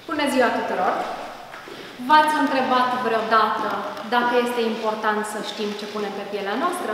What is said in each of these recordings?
Bună ziua tuturor! V-ați întrebat vreodată dacă este important să știm ce punem pe pielea noastră?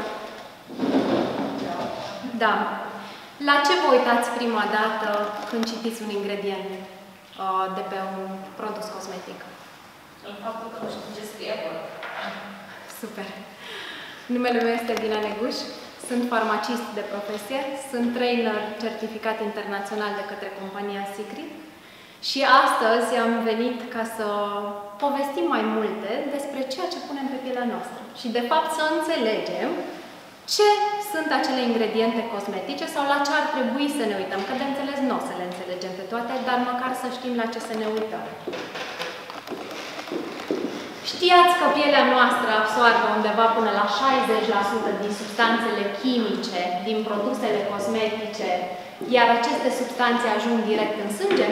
Da. La ce vă uitați prima dată când citiți un ingredient de pe un produs cosmetic? În faptul că nu știu ce scrie acolo. Super! Numele meu este Dina Neguș, sunt farmacist de profesie, sunt trainer certificat internațional de către compania Sicri și astăzi am venit ca să povestim mai multe despre ceea ce punem pe pielea noastră și de fapt să înțelegem ce sunt acele ingrediente cosmetice sau la ce ar trebui să ne uităm, că de înțeles nu o să le înțelegem pe toate, dar măcar să știm la ce să ne uităm. Știați că pielea noastră absoarbe undeva până la 60% din substanțele chimice, din produsele cosmetice, iar aceste substanțe ajung direct în sânge?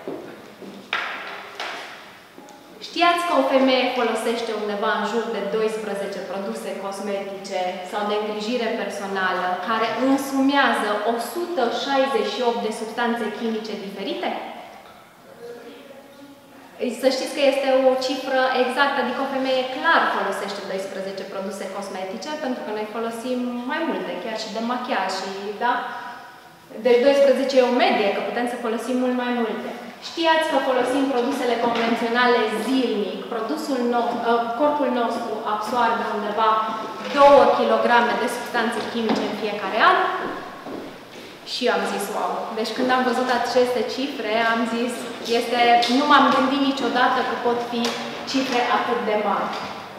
Știați că o femeie folosește undeva în jur de 12 produse cosmetice sau de îngrijire personală care însumează 168 de substanțe chimice diferite? Să știți că este o cifră exactă, adică o femeie clar folosește 12 produse cosmetice, pentru că noi folosim mai multe, chiar și de machiaj, da? Deci 12 e o medie, că putem să folosim mult mai multe. Știați că folosim produsele convenționale zilnic, corpul nostru absoarbe undeva 2 kg de substanțe chimice în fiecare an? Și eu am zis, wow! Deci când am văzut aceste cifre, am zis, nu m-am gândit niciodată că pot fi cifre atât de mari.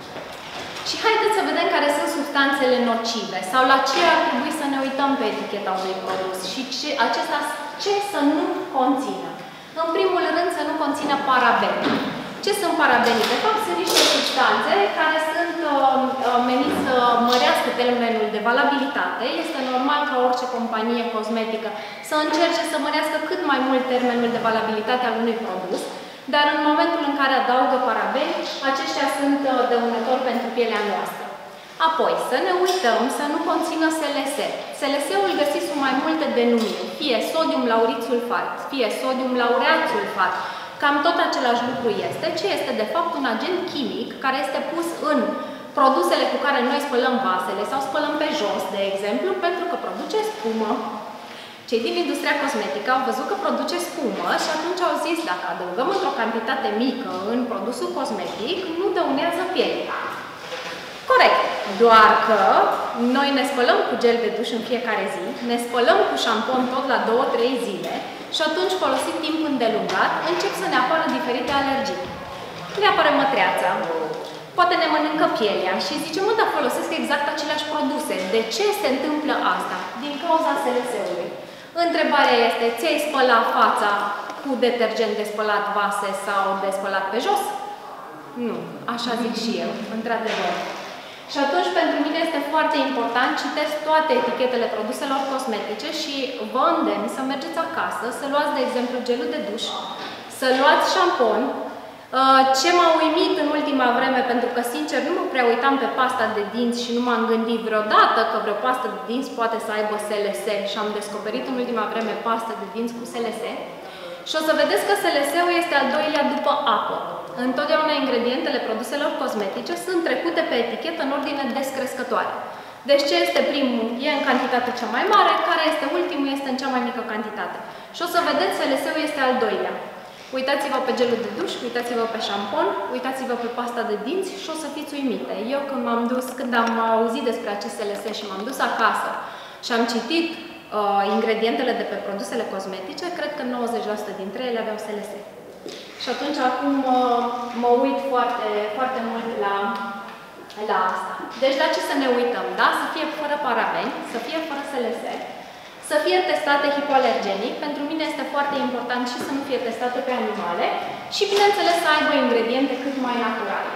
Și haideți să vedem care sunt substanțele nocive sau la ce ar trebui să ne uităm pe eticheta unui produs și acesta ce să nu conțină. În primul rând, să nu conțină parabeni. Ce sunt parabenii? De fapt, sunt niște substanțe care sunt menite să mărească termenul de valabilitate. Este normal ca orice companie cosmetică să încerce să mărească cât mai mult termenul de valabilitate al unui produs, dar în momentul în care adaugă parabeni, aceștia sunt dăunători pentru pielea noastră. Apoi, să ne uităm să nu conțină SLS. SLS-ul găsiți sub mai multe denumiri, fie sodium laurit sulfat, fie sodium laureat sulfat. Cam tot același lucru este, ce este de fapt un agent chimic care este pus în produsele cu care noi spălăm vasele sau spălăm pe jos, de exemplu, pentru că produce spumă. Cei din industria cosmetică au văzut că produce spumă și atunci au zis, dacă adăugăm într-o cantitate mică în produsul cosmetic, nu dăunează pielea. Corect, doar că noi ne spălăm cu gel de duș în fiecare zi, ne spălăm cu șampon tot la 2-3 zile și atunci, folosit timp îndelungat, încep să ne apară diferite alergii. Ne apare mătreața, poate ne mănâncă pielea și zicem, mă, dar folosesc exact aceleași produse. De ce se întâmplă asta? Din cauza SLS-ului. Întrebarea este, ți-ai spălat fața cu detergent de spălat vase sau de spălat pe jos? Nu, așa zic și eu, într-adevăr. Și atunci, pentru mine este foarte important, citesc toate etichetele produselor cosmetice și vă îndemn să mergeți acasă, să luați, de exemplu, gelul de duș, să luați șampon. Ce m-a uimit în ultima vreme, pentru că, sincer, nu mă prea uitam pe pasta de dinți și nu m-am gândit vreodată că vreo pastă de dinți poate să aibă SLS și am descoperit în ultima vreme pastă de dinți cu SLS. Și o să vedeți că SLS-ul este al doilea după apă. Întotdeauna ingredientele produselor cosmetice sunt trecute pe etichetă în ordine descrescătoare. Deci ce este primul e în cantitate cea mai mare, care este ultimul este în cea mai mică cantitate. Și o să vedeți, SLS-ul este al doilea. Uitați-vă pe gelul de duș, uitați-vă pe șampon, uitați-vă pe pasta de dinți și o să fiți uimite. Eu când am auzit despre acest SLS și m-am dus acasă și am citit ingredientele de pe produsele cosmetice, cred că 90% dintre ele aveau SLS. Și atunci acum mă uit foarte, foarte mult la asta. Deci la ce să ne uităm, da? Să fie fără parabeni, să fie fără SLS, să fie testate hipoalergenic. Pentru mine este foarte important și să nu fie testate pe animale și, bineînțeles, să aibă ingrediente cât mai naturale.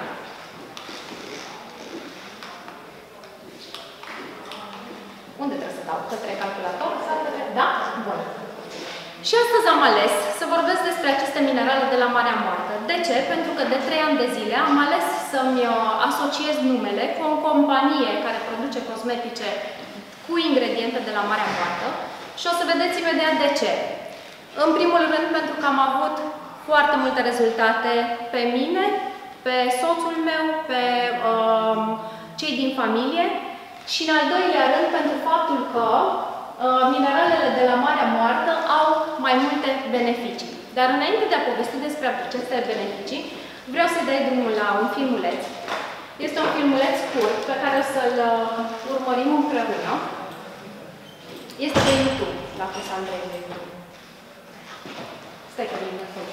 Unde trebuie să dau? Către calculator? Da? Bun. Și astăzi am ales să vorbesc despre aceste minerale de la Marea Moartă. De ce? Pentru că de 3 ani de zile am ales să-mi asociez numele cu o companie care produce cosmetice cu ingrediente de la Marea Moartă și o să vedeți imediat de ce. În primul rând pentru că am avut foarte multe rezultate pe mine, pe soțul meu, pe cei din familie și în al doilea rând pentru faptul că mineralele de la Marea Moartă au mai multe beneficii. Dar înainte de a povesti despre aceste beneficii, vreau să dai drumul la un filmuleț. Este un filmuleț scurt pe care o să-l urmărim împreună. Este de YouTube, la pus Andrei de YouTube. Stai că vine acolo.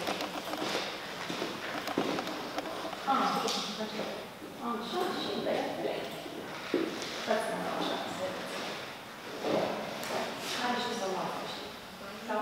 Așa și de plec. Stați-mă așa, să hai și să o luăm, știi? Sau?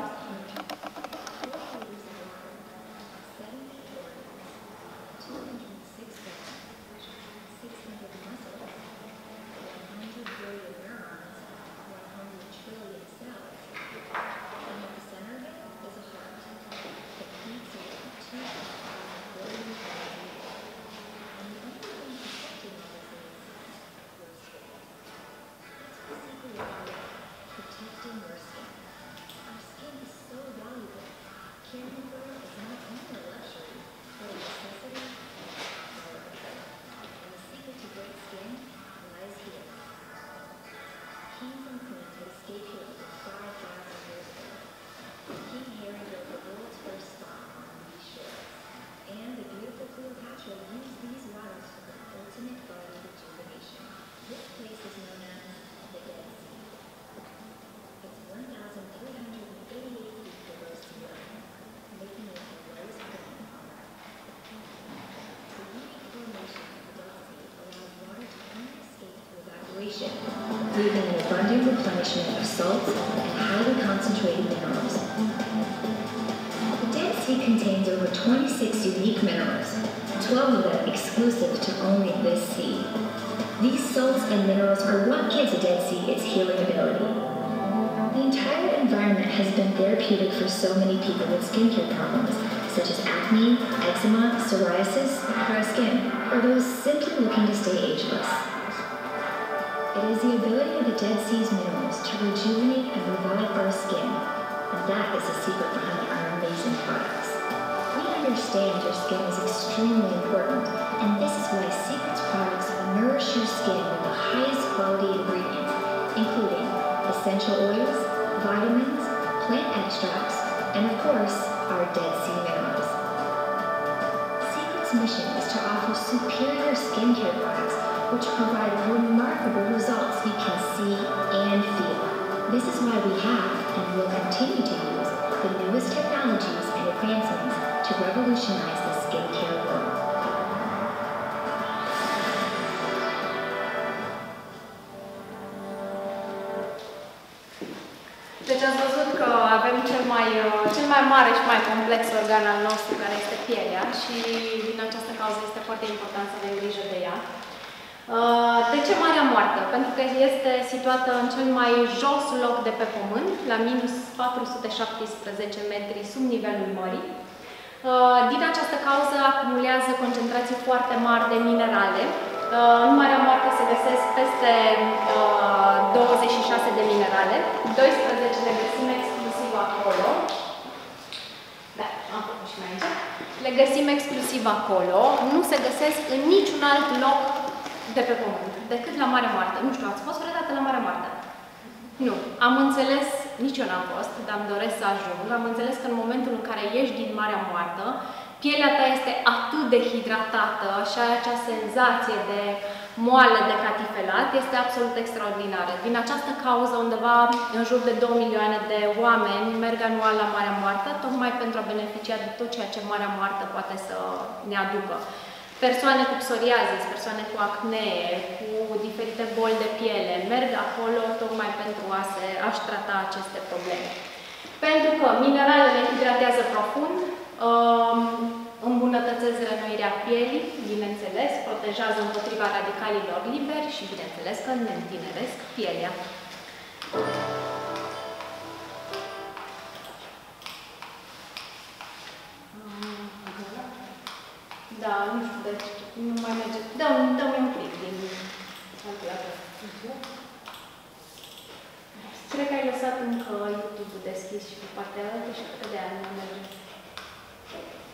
leaving an abundant replenishment of salts and highly concentrated minerals. The Dead Sea contains over 26 unique minerals, 12 of them exclusive to only this sea. These salts and minerals are what gives the Dead Sea its healing ability. The entire environment has been therapeutic for so many people with skincare problems, such as acne, eczema, psoriasis, dry skin, or those simply looking to stay ageless. It is the ability of the Dead Sea's minerals to rejuvenate and revive our skin, and that is the secret behind our amazing products. We understand your skin is extremely important, and this is why Secret's products nourish your skin with the highest quality ingredients, including essential oils, vitamins, plant extracts, and of course, our Dead Sea minerals. Secret's mission is to offer superior skincare products which provide remarkable results you can see and feel. This is why we have and will continue to use the newest technologies and advancements to revolutionize the skincare world. Deci ați văzut că avem cel mai mare și mai complex organ al nostru, care este pielea, și din această cauză este foarte important să avem grijă de ea. De ce Marea Moartă? Pentru că este situată în cel mai jos loc de pe Pământ, la minus 417 metri sub nivelul mării. Din această cauză acumulează concentrații foarte mari de minerale. În Marea Moartă se găsesc peste 26 de minerale, 12 le găsim exclusiv acolo. Da, am făcut și mai aici. Le găsim exclusiv acolo, nu se găsesc în niciun alt loc de pe Pământ, decât la Marea Moartă. Nu știu, ați fost vreodată la Marea Moartă? Nu. Am înțeles, nici eu n-am fost, dar îmi doresc să ajung. Am înțeles că în momentul în care ieși din Marea Moartă, pielea ta este atât de hidratată și ai acea senzație de moale, de catifelat, este absolut extraordinară. Din această cauză, undeva în jur de 2 milioane de oameni merg anual la Marea Moartă, tocmai pentru a beneficia de tot ceea ce Marea Moartă poate să ne aducă. Persoane cu psoriazis, persoane cu acne, cu diferite boli de piele, merg acolo tocmai pentru a-și trata aceste probleme. Pentru că mineralele hidratează profund, îmbunătățesc rănuirea pielii, bineînțeles, protejează împotriva radicalilor liberi și, bineînțeles, că ne întineresc pielea. Da, nu știu, deci nu mai merge. Dă-mi un clip din calculator. Cred că ai lăsat încă YouTube-ul deschis și pe partea altă și cred că de aia nu merge.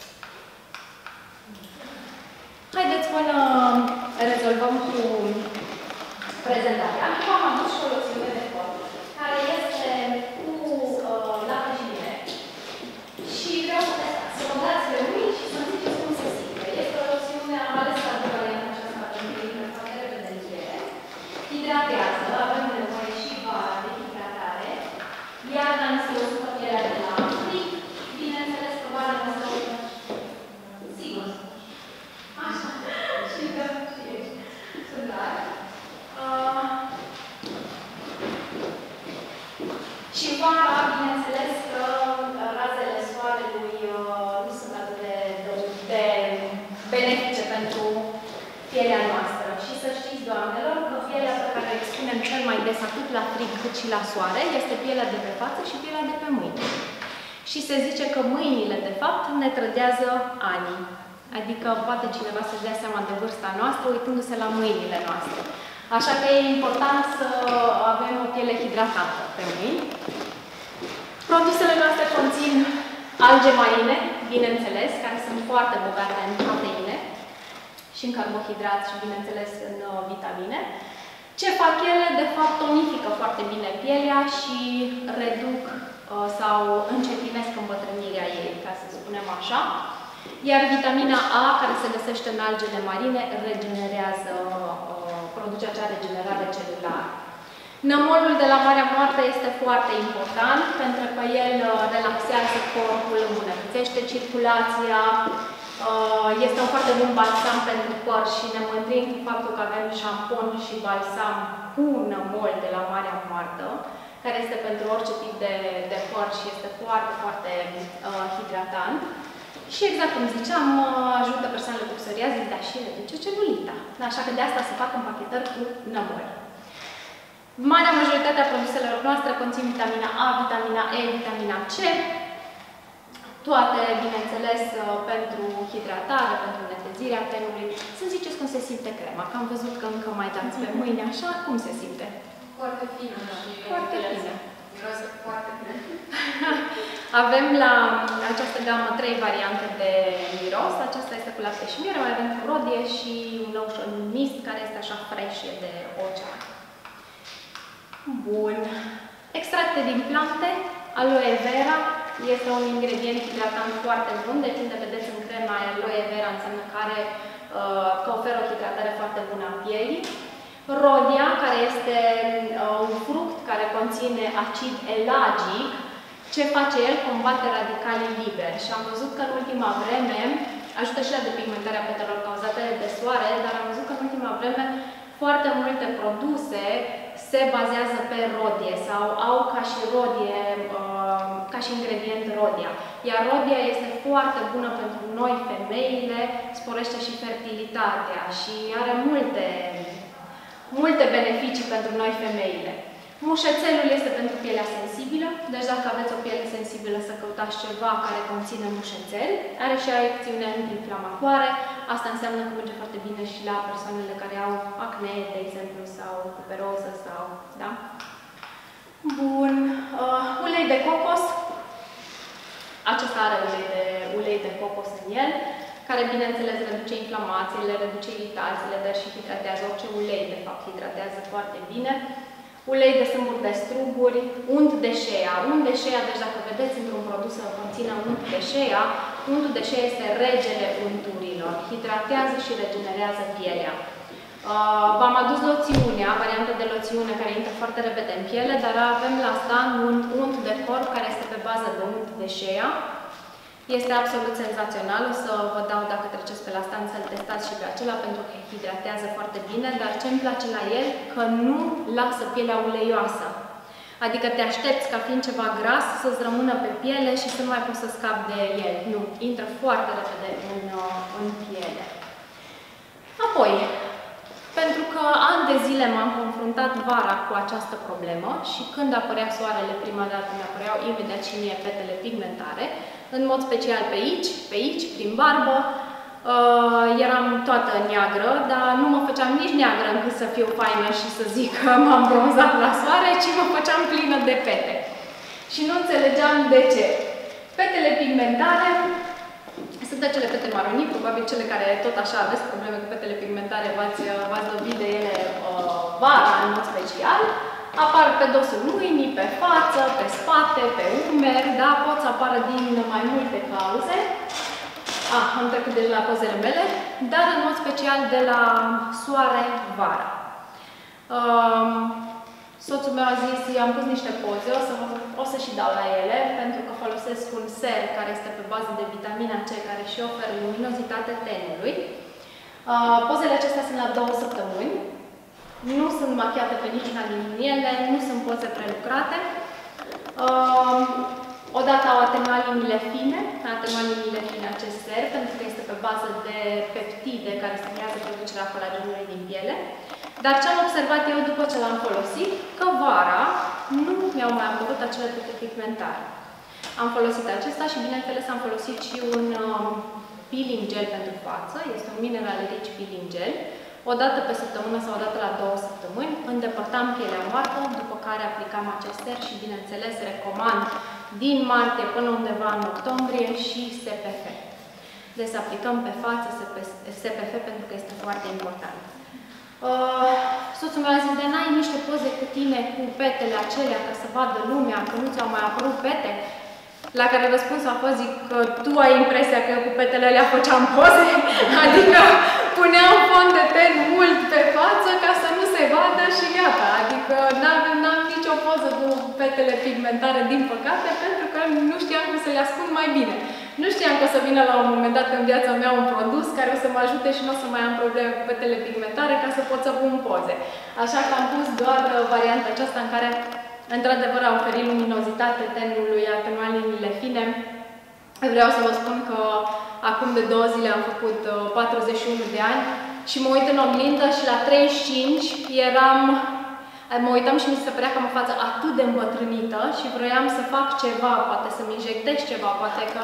pentru pielea noastră. Și să știți, doamnelor, că pielea pe care o expunem cel mai des atât la frig cât și la soare este pielea de pe față și pielea de pe mâini. Și se zice că mâinile, de fapt, ne trădează anii. Adică poate cineva să-și dea seama de vârsta noastră uitându-se la mâinile noastre. Așa că e important să avem o piele hidratată pe mâini. Produsele noastre conțin alge marine, bineînțeles, care sunt foarte bogate în proteine și în carbohidrați și, bineînțeles, în vitamine. Ce fac ele? De fapt, tonifică foarte bine pielea și reduc sau încetinesc îmbătrânirea ei, ca să spunem așa. Iar vitamina A, care se găsește în algele marine, regenerează, produce acea regenerare celulară. Nămolul de la Marea Moartă este foarte important pentru că el relaxează corpul, îmbunătățește circulația, este un foarte bun balsam pentru păr și ne mândrim cu faptul că avem șampon și balsam cu nămol de la Marea Moartă, care este pentru orice tip de păr și este foarte, foarte hidratant. Și exact cum ziceam, ajută persoanele cu psoriază, dar și reduce celulita. Așa că de asta se fac împachetări cu nămol. Marea majoritate a produselor noastre conțin vitamina A, vitamina E, vitamina C, toate, bineînțeles, pentru hidratare, pentru netezirea tenului. Să-mi ziceți cum se simte crema, că am văzut că încă mai dați pe mâini așa, cum se simte? Foarte fină. Foarte fină. Miroase foarte bine. Avem la această gamă 3 variante de miros. Aceasta este cu lapte și miere, mai avem cu rodie și un lotion mist, care este așa fresh, de ocean. Bun. Extracte din plante. Aloe vera este un ingredient hidratant foarte bun, deci unde vedeți în crema aloe vera înseamnă că oferă o hidratare foarte bună a pielii. Rodia, care este un fruct care conține acid elagic. Ce face el? Combate radicalii liberi. Și am văzut că în ultima vreme, ajută și la depigmentarea petelor cauzate de soare, dar am văzut că în ultima vreme foarte multe produse se bazează pe rodie sau au ca și rodie, ca și ingredient rodia. Iar rodia este foarte bună pentru noi, femeile, sporește și fertilitatea și are multe beneficii pentru noi, femeile. Mușețelul este pentru pielea sensibilă, deci dacă aveți o piele sensibilă să căutați ceva care conține mușețel. Are și acțiune anti-inflamatoare, asta înseamnă că merge foarte bine și la persoanele care au acne, de exemplu, sau cuperoză, sau, da? Bun. Ulei de cocos. Acesta are ulei de cocos în el, care, bineînțeles, reduce inflamațiile, reduce iritațiile, dar și hidratează. Orice ulei, de fapt, hidratează foarte bine. Ulei de sâmburi de struguri, unt de shea. Unt de shea, deci dacă vedeți într-un produs să conțină unt de shea, untul de shea este regele unturilor. Hidratează și regenerează pielea. V-am adus loțiunea, varianta de loțiune care intră foarte repede în piele, dar avem la stand un unt de corp care este pe bază de unt de shea. Este absolut senzațional, o să vă dau dacă treceți pe la stand să-l testați și pe acela pentru că hidratează foarte bine, dar ce-mi place la el, că nu lasă pielea uleioasă. Adică te aștepți ca fiind ceva gras să-ți rămână pe piele și să nu mai poți să scapi de el. Nu, intră foarte repede în piele. Apoi, pentru că ani de zile m-am confruntat vara cu această problemă și când apărea soarele prima dată, mi apăreau imediat și mie petele pigmentare, în mod special pe aici, prin barbă. Eram toată neagră, dar nu mă făceam nici neagră încât să fiu faină și să zic că m-am bronzat la soare, ci mă făceam plină de pete. Și nu înțelegeam de ce. Petele pigmentare sunt acele pete maronii, probabil cele care tot așa aveți probleme cu petele pigmentare, v-ați lovit de ele vara în mod special. Apar pe dosul mâinii, pe față, pe spate, pe umeri, da? Pot să apară din mai multe cauze. Am trecut deja la pozele mele, dar în mod special de la soare vara. Soțul meu a zis, am pus niște poze, o să și dau la ele, pentru că folosesc un ser care este pe bază de vitamina C, care și oferă luminozitate tenului. Pozele acestea sunt la 2 săptămâni. Nu sunt machiate pe niciuna din ele, nu sunt poze prelucrate. Odată au atenuat liniile fine acest ser, pentru că este pe bază de peptide care stimulează producerea colagenului din piele. Dar ce am observat eu după ce l-am folosit, că vara nu mi-au mai apărut acele pete pigmentare. Am folosit acesta și, bineînțeles, am folosit și un peeling gel pentru față. Este un Mineral Rich peeling gel. O dată pe săptămână sau o dată la 2 săptămâni îndepărtam pielea moartă, după care aplicam acest ser și, bineînțeles, recomand din martie până undeva în octombrie și SPF. Deci să aplicăm pe față SPF pentru că este foarte important. Soțul meu a zis, de n-ai niște poze cu tine cu petele acelea ca să vadă lumea că nu ți-au mai apărut pete? La care răspunsul a fost, zic, că tu ai impresia că eu cu petele alea făceam poze? Adică puneam fond de ten mult pe față ca să nu se vadă și gata. Adică n-am nicio poză cu petele pigmentare, din păcate, pentru că nu știam cum să le ascund mai bine. Nu știam că o să vină la un moment dat în viața mea un produs care o să mă ajute și nu o să mai am probleme cu petele pigmentare ca să pot să pun poze. Așa că am pus doar varianta aceasta în care, într-adevăr, a oferit luminozitate tenului, atenuat liniile fine. Vreau să vă spun că acum de 2 zile am făcut 41 de ani și mă uit în oglindă și la 35 mă uitam și mi se părea că am o față atât de îmbătrânită și vroiam să fac ceva, poate să-mi injectez ceva, poate că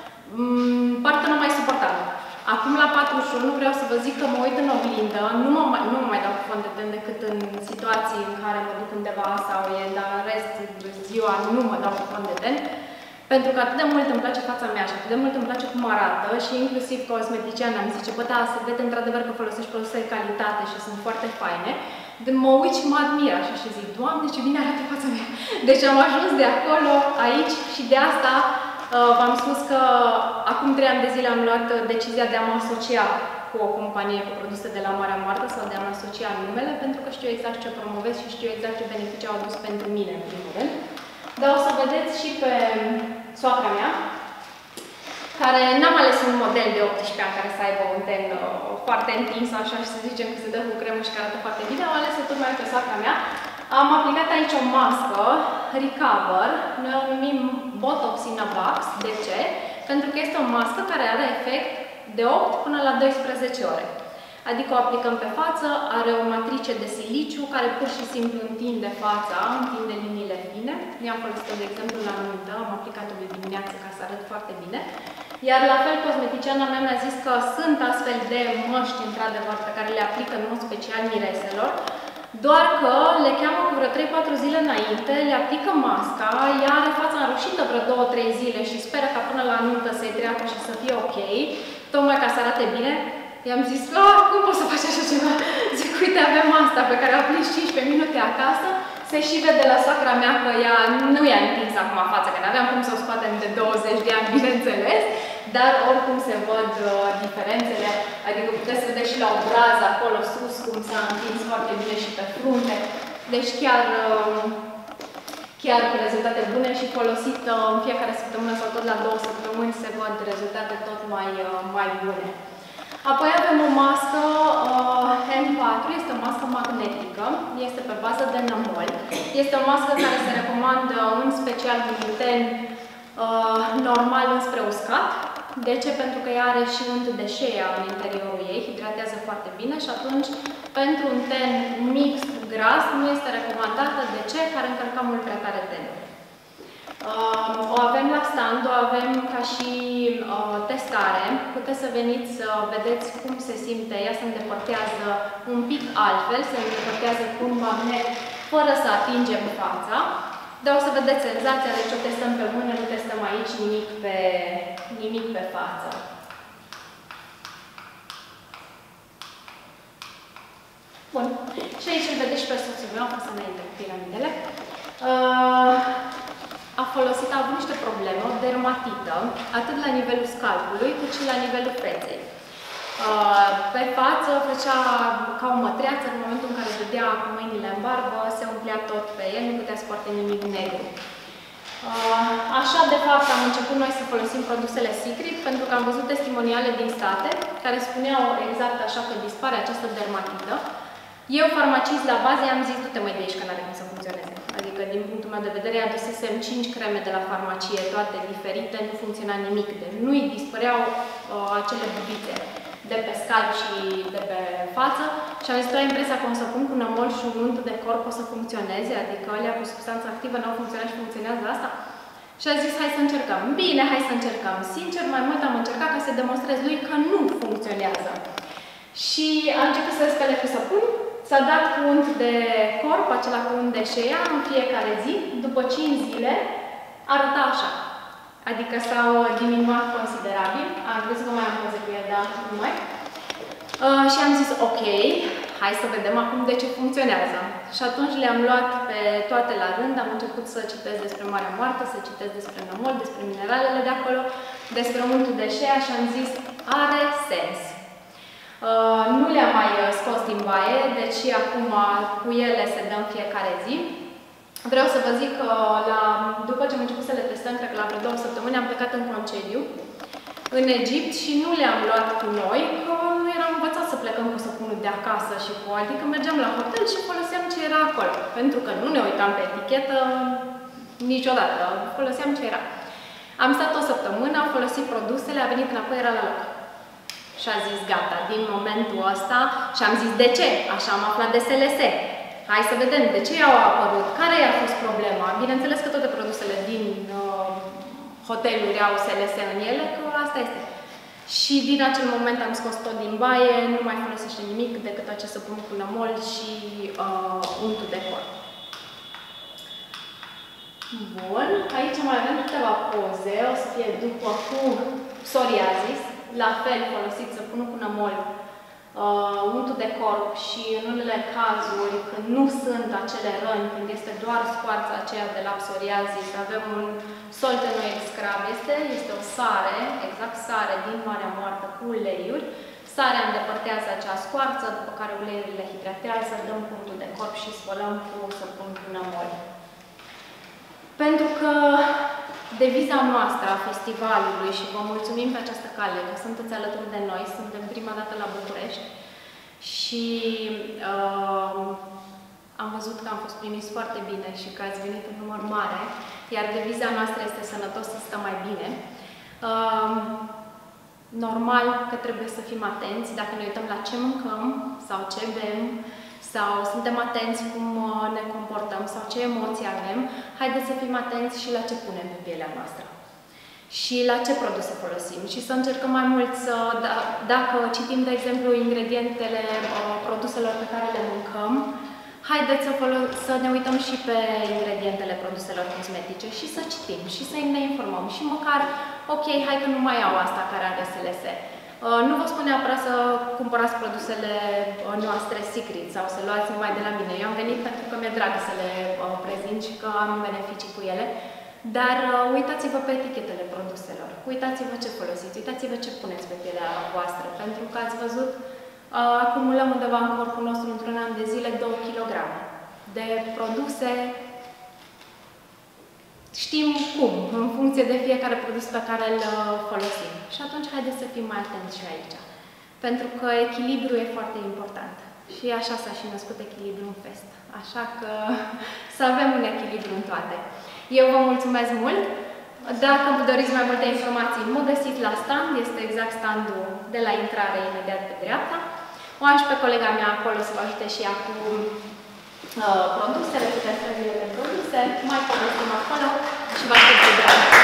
parcă nu mai suportam. Acum la 41 vreau să vă zic că mă uit în oglindă, nu mă mai dau cu fond de ten decât în situații în care mă duc undeva sau dar în rest ziua nu mă dau cu fond de ten. Pentru că atât de mult îmi place fața mea și atât de mult îmi place cum arată și inclusiv cosmeticiana îmi zice, bă, da, se vede într-adevăr că folosești produse de calitate și sunt foarte faine. Mă uit și mă admir așa și zic, Doamne, ce bine arată fața mea! Deci am ajuns de acolo, aici și de asta v-am spus că acum 3 ani de zile am luat decizia de a mă asocia cu o companie cu produse de la Marea Moartă sau de a mă asocia numele, pentru că știu exact ce promovez și știu exact ce beneficii au adus pentru mine, în primul rând. Dar o să vedeți și pe soacra mea, care n-am ales un model de 18 ani care să aibă un ten foarte întins, așa și să zicem că se dă cu cremă și că arată foarte bine, am ales-o tocmai pe soacra mea. Am aplicat aici o mască Recover, noi o numim Botox in a Box. De ce? Pentru că este o mască care are efect de 8 până la 12 ore. Adică o aplicăm pe față, are o matrice de siliciu care pur și simplu întinde fața, întinde liniile fine. Eu am folosit, de exemplu, la nuntă, am aplicat-o de dimineață ca să arăt foarte bine. Iar la fel, cosmeticiana mea mi-a zis că sunt astfel de măști, într-adevăr, pe care le aplică în mod special mireselor, doar că le cheamă cu vreo 3-4 zile înainte, le aplică masca, ea are fața înroșită vreo 2-3 zile și speră ca până la nuntă să-i treacă și să fie ok, tocmai ca să arate bine. I-am zis, cum poți să faci așa ceva? Zic, uite, avem asta pe care o aplici 15 minute acasă, se și vede la soacra mea că ea nu i-a întins acum fața, că n-aveam cum să o scoatem de 20 de ani, bineînțeles, dar oricum se văd diferențele, adică puteți să vedeți și la obraz acolo sus cum s-a întins foarte bine și pe frunte, deci chiar cu rezultate bune și folosit în fiecare săptămână sau tot la 2 săptămâni se văd rezultate tot mai bune. Apoi avem o mască M4, este o mască magnetică, este pe bază de nămol. Este o mască care se recomandă în special cu un ten normal înspre uscat. De ce? Pentru că ea are și unt de shea în interiorul ei, hidratează foarte bine și atunci pentru un ten mixt gras nu este recomandată. De ce? Care încărca mult prea tare tenul. O avem la stand, o avem ca și testare. Puteți să veniți să vedeți cum se simte. Ea se îndepărtează un pic altfel, se îndepărtează cu un magnet fără să atingem fața. Dar o să vedeți senzația, deci o testăm pe mână, nu testăm aici nimic pe față. Bun. Și aici îl vedeți și pe soțul meu, ca să ne intre cu piramidele. A avut niște probleme, o dermatită, atât la nivelul scalpului, cât și la nivelul feței. Pe față făcea ca o mătreață, în momentul în care dădea cu mâinile în barbă, se umplea tot pe el, nu putea să poarte nimic negru. Așa, de fapt, am început noi să folosim produsele Secret, pentru că am văzut testimoniale din state care spuneau exact așa că dispare această dermatită. Eu, farmacist la bază, i-am zis, du-te măi de aici, că n-are cum să funcționeze. Adică din punctul meu de vedere, adusesem 5 creme de la farmacie, toate diferite, nu funcționa nimic. Deci nu-i dispăreau acele bubițe de pe scalp și de pe față și am zis, la impresia că o să pun cu nămol și un unt de corp o să funcționeze, adică alea cu substanță activă n-au funcționat și funcționează asta. Și a zis, hai să încercăm. Bine, hai să încercăm. Sincer, mai mult am încercat ca să demonstrez lui că nu funcționează. Și am început să spele cu săpun, s-a dat cu unt de corp, acela cu unt de șeia, în fiecare zi, după 5 zile, arăta așa. Adică s-au diminuat considerabil. Am crezut că mai am poze cu el, dar nu mai. Și am zis, ok, hai să vedem acum de ce funcționează. Și atunci le-am luat pe toate la rând, am început să citesc despre Marea Moartă, să citesc despre nămol, despre mineralele de acolo, despre untul de șeia și am zis, are sens. Nu le-am mai scos din baie, deci acum cu ele se dă în fiecare zi. Vreau să vă zic că după ce am început să le testăm, cred că la vreo 2 săptămâni, am plecat în concediu în Egipt și nu le-am luat cu noi, că nu eram învățat să plecăm cu săpunul de acasă și cu, adică mergeam la hotel și foloseam ce era acolo. Pentru că nu ne uitam pe etichetă niciodată, foloseam ce era. Am stat o săptămână, am folosit produsele, a venit înapoi, era la loc. Și a zis, gata, din momentul ăsta, și am zis, de ce? Așa am aflat de SLS. Hai să vedem de ce au apărut, care a fost problema. Bineînțeles că toate produsele din hoteluri au SLS în ele, că asta este. Și din acel moment am scos tot din baie, nu mai folosește nimic decât acest săpun cu nămol și untul de corp. Bun, aici mai avem câteva poze, o să fie după cu psoriasis, la fel folosit săpunul cu nămol, untul de corp și în unele cazuri, când nu sunt acele răni, când este doar scoarța aceea de la psoriasis, avem un soltenoid scrub, este o sare, exact sare din Marea Moartă cu uleiuri. Sarea îndepărtează acea scoarță, după care uleiurile hidratează, dăm cu untul de corp și spălăm cu săpun cu nămol. Pentru că deviza noastră a festivalului și vă mulțumim pe această cale că sunteți alături de noi, suntem prima dată la București și am văzut că am fost primiți foarte bine și că ați venit în număr mare, iar deviza noastră este sănătos să stă mai bine. Normal că trebuie să fim atenți dacă ne uităm la ce mâncăm sau ce bem, sau suntem atenți cum ne comportăm sau ce emoții avem, haideți să fim atenți și la ce punem pe pielea noastră. Și la ce produse folosim. Și să încercăm mai mult să, dacă citim, de exemplu, ingredientele produselor pe care le mâncăm, haideți să ne uităm și pe ingredientele produselor cosmetice și să citim și să ne informăm. Și măcar, ok, hai că nu mai au asta care are SLS. Nu vă spun neapărat să cumpărați produsele noastre Secret sau să luați numai de la mine. Eu am venit pentru că mi-e drag să le prezint și că am beneficii cu ele. Dar uitați-vă pe etichetele produselor. Uitați-vă ce folosiți, uitați-vă ce puneți pe pielea voastră. Pentru că ați văzut, acumulăm undeva în corpul nostru într-un an de zile 2 kg de produse. Știm cum, în funcție de fiecare produs pe care îl folosim. Și atunci haideți să fim mai atenți și aici. Pentru că echilibrul e foarte important. Și așa s-a și născut Echilibrium Fest. Așa că să avem un echilibru în toate. Eu vă mulțumesc mult. Dacă vă doriți mai multe informații, mă găsiți la stand. Este exact standul de la intrare, imediat pe dreapta. O am și pe colega mea acolo să vă ajute și ea cu produsele, cu testările de produse. Mai povestim acolo și vă aștept de